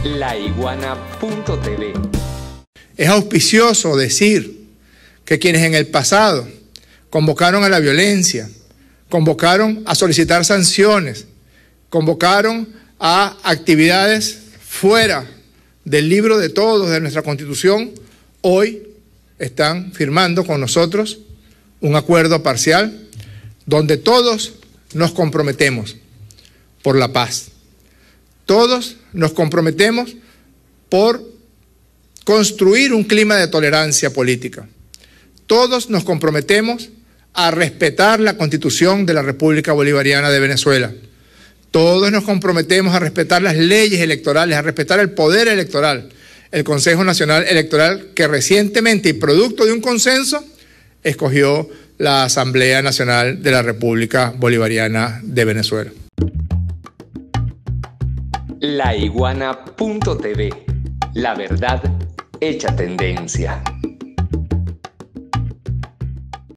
laiguana.tv. Es auspicioso decir que quienes en el pasado convocaron a la violencia, convocaron a solicitar sanciones, convocaron a actividades fuera del libro de todos de nuestra Constitución, hoy están firmando con nosotros un acuerdo parcial donde todos nos comprometemos por la paz. Todos nos comprometemos por construir un clima de tolerancia política. Todos nos comprometemos a respetar la Constitución de la República Bolivariana de Venezuela. Todos nos comprometemos a respetar las leyes electorales, a respetar el poder electoral, el Consejo Nacional Electoral, que recientemente y producto de un consenso escogió la Asamblea Nacional de la República Bolivariana de Venezuela. laiguana.tv. La verdad hecha tendencia.